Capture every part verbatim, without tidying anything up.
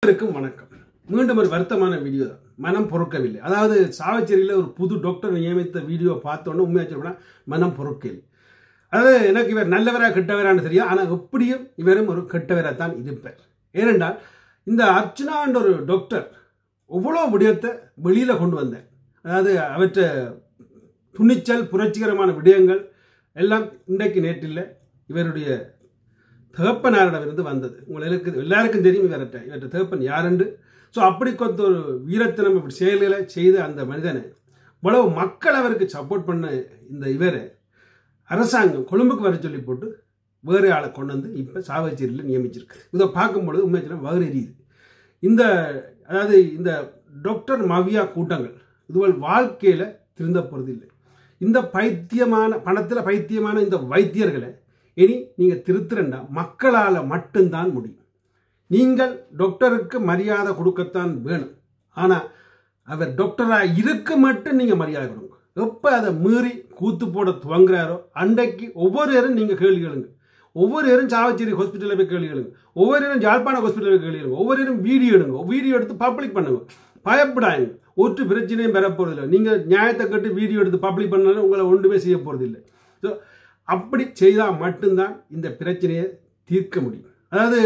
அனைவருக்கும் வணக்கம். மீண்டும் ஒரு வருத்தமான வீடியோ தான். மனம் பொறுக்கவில்லை. அதாவது சாவச்சேரியில் ஒரு புது டாக்டர் நியமித்த வீடியோ பார்த்தோன்னு உண்மையாக சொல்ல மனம் பொறுக்கவில்லை. அதாவது எனக்கு இவர் நல்லவரா கெட்டவரான்னு தெரியும், ஆனால் எப்படியும் இவரும் ஒரு கெட்டவராக தான் இருப்பார். ஏனென்றால் இந்த அர்ச்சனான்ற ஒரு டாக்டர் எவ்வளோ விடயத்தை வெளியில் கொண்டு வந்தார். அதாவது அவற்றை துணிச்சல் புரட்சிகரமான விடயங்கள் எல்லாம் இன்றைக்கு நேற்றில் இவருடைய தகப்பனாரிடமிருந்து வந்தது. உங்களுக்கு எல்லாருக்கும் தெரியும் இவர்கிட்ட இவற்றை தகப்பன் யாருண்டு. ஸோ அப்படி கொத்த ஒரு வீரத்தினம் இப்படி செயல்களை செய்த அந்த மனிதனை இவ்வளவு மக்கள் அவருக்கு சப்போர்ட் பண்ண இந்த இவரை அரசாங்கம் கொழும்புக்கு வர சொல்லி போட்டு வேறு ஆளை கொண்டு வந்து இப்போ சாவச்சேரியில் நியமிச்சிருக்கு. இதை பார்க்கும்பொழுது உண்மையான வயிறு எரியுது. இந்த அதாவது இந்த டாக்டர் மவியா கூட்டங்கள் இதுவள் வாழ்க்கையில் திருந்த போகிறது இல்லை. இந்த பைத்தியமான பணத்தில் பைத்தியமான இந்த வைத்தியர்களை இனி நீங்கள் திருத்துறண்டா மக்களால் மட்டும்தான் முடியும். நீங்கள் டாக்டருக்கு மரியாதை கொடுக்கத்தான் வேணும், ஆனால் அவர் டாக்டராக இருக்க மட்டும் நீங்கள் மரியாதை கொடுங்க. எப்போ அதை மீறி கூத்து போட துவங்குறாரோ அன்றைக்கு ஒவ்வொருவரும் நீங்கள் கேள்வி கேளுங்க. ஒவ்வொருவரும் சாவச்சேரி ஹாஸ்பிட்டலில் போய் கேள்வி கேளுங்க. ஒவ்வொருவரும் ஜாழ்ப்பாணம் ஹாஸ்பிட்டலில் போய் கேள்வி கேளுங்க. ஒவ்வொருவரும் வீடியோ எடுங்க, வீடியோ எடுத்து பப்ளிக் பண்ணுங்க. பயப்படாங்க, ஒரு பிரச்சனையும் பெற போகிறதில்லை. நீங்கள் நியாயத்தை கட்டு வீடியோ எடுத்து பப்ளிக் பண்ணாலும் உங்களை ஒன்றுமே செய்ய போகிறதில்லை. ஸோ அப்படி செய்தால் மட்டும்தான் இந்த பிரச்சனையை தீர்க்க முடியும். அதாவது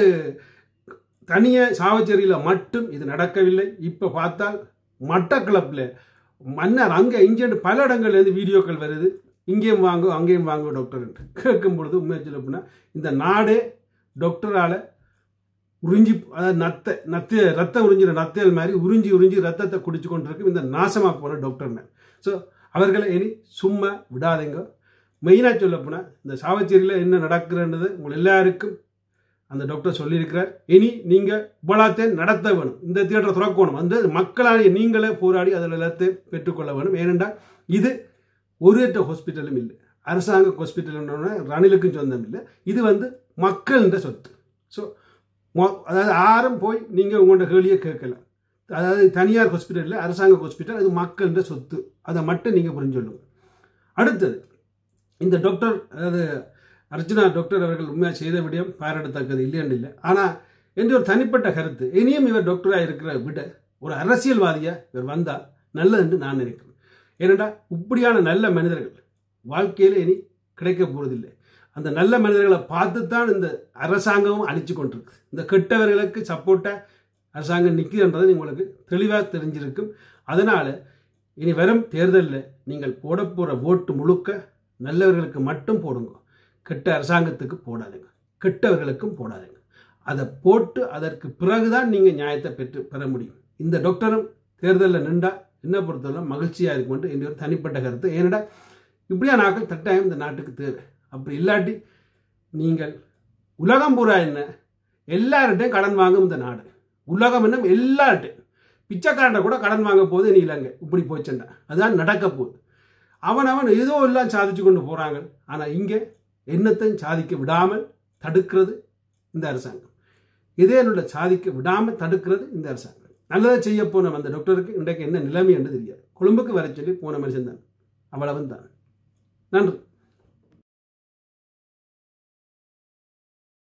தனியாக சாவச்சேரியில் மட்டும் இது நடக்கவில்லை. இப்போ பார்த்தால் மட்டக்களப்பில் மன்னர் அங்கே இங்கே பல இடங்கள்லேருந்து வீடியோக்கள் வருது. இங்கேயும் வாங்க அங்கேயும் வாங்க டாக்டர் என்று கேட்கும் பொழுது உண்மையை சொல்ல போனால் இந்த நாடே டாக்டரால் உறிஞ்சி அதாவது நத்தை நத்திய ரத்தம் உறிஞ்சின நத்தையல் மாதிரி உறிஞ்சி உறிஞ்சி ரத்தத்தை குடிச்சு கொண்டிருக்கும் இந்த நாசமாக போன டாக்டர் மேல். ஸோ அவர்களை இனி சும்மா விடாதீங்க. மெயினாக சொல்ல போனால் இந்த சாவச்சேரியில் என்ன நடக்குதுன்றது உங்கள் எல்லாருக்கும் அந்த டாக்டர் சொல்லியிருக்கிறார். இனி நீங்கள் இவ்வளோத்தையும் நடத்த வேணும், இந்த தியேட்டரை துறக்கணும், அந்த மக்களால் நீங்களே போராடி அதில் எல்லாத்தையும் பெற்றுக்கொள்ள வேணும். ஏனென்றால் இது ஒரு ஏற்ற ஹாஸ்பிட்டலும் இல்லை, அரசாங்க ஹாஸ்பிட்டல் ரணிலுக்கும் சொந்தம் இல்லை. இது வந்து மக்கள்ன்ற சொத்து. ஸோ அதாவது யாரும் போய் நீங்கள் உங்களோட கேள்வியை கேட்கலாம். அதாவது தனியார் ஹாஸ்பிட்டலில் அரசாங்க ஹாஸ்பிட்டல் அது மக்கள்ன்ற சொத்து. அதை மட்டும் நீங்கள் புரிஞ்சுக்கணும். அடுத்தது இந்த டாக்டர் அதாவது அர்ச்சனா டாக்டர் அவர்கள் உண்மையாக செய்த விடயம் பாராட்டத்தக்கது இல்லைன்னு இல்லை. ஆனால் என்று ஒரு தனிப்பட்ட கருத்து, இனியும் இவர் டாக்டராக இருக்கிற விட ஒரு அரசியல்வாதியாக இவர் வந்தால் நல்லது என்று நான் நினைக்கிறேன். ஏனென்றா இப்படியான நல்ல மனிதர்கள் வாழ்க்கையில் இனி கிடைக்க போவதில்லை. அந்த நல்ல மனிதர்களை பார்த்து தான் இந்த அரசாங்கமும் அழிச்சு கொண்டிருக்கு. இந்த கெட்டவர்களுக்கு சப்போர்ட்டாக அரசாங்கம் நிற்கிறன்றது உங்களுக்கு தெளிவாக தெரிஞ்சிருக்கும். அதனால் இனி வரும் தேர்தலில் நீங்கள் போட போகிற ஓட்டு முழுக்க நல்லவர்களுக்கு மட்டும் போடுங்க, கெட்ட அரசாங்கத்துக்கு போடாதுங்க, கெட்டவர்களுக்கும் போடாதுங்க. அதை போட்டு அதற்கு பிறகுதான் நீங்கள் நியாயத்தை பெற்று பெற முடியும். இந்த டாக்டரும் தேர்தலில் நின்றா என்ன பொறுத்தவரை மகிழ்ச்சியாக இருக்கும் என்று ஒரு தனிப்பட்ட கருத்து. ஏனடா இப்படியா நாட்கள் கட்டாயம் இந்த நாட்டுக்கு தேவை. அப்படி இல்லாட்டி நீங்கள் உலகம் பூரா என்ன எல்லார்ட்டையும் கடன் வாங்கும் இந்த நாடு. உலகம் என்ன எல்லார்ட்டையும் பிச்சைக்காரன் கூட கடன் வாங்க போகுது. நீ இல்லைங்க இப்படி போச்சுண்டா அதுதான் நடக்க போகுது. அவன் அவன் ஏதோ எல்லாம் சாதிச்சு கொண்டு போகிறாங்க. ஆனால் இங்கே என்னத்தையும் சாதிக்க விடாமல் தடுக்கிறது இந்த அரசாங்கம். இதே என்னோட சாதிக்க விடாமல் தடுக்கிறது இந்த அரசாங்கம். நல்லதை செய்ய போன அந்த டாக்டருக்கு இன்றைக்கு என்ன நிலைமை என்று தெரியாது. கொழும்புக்கு வர சொல்லி போன மனுஷன் தான், அவ்வளவன் தான். நன்றி.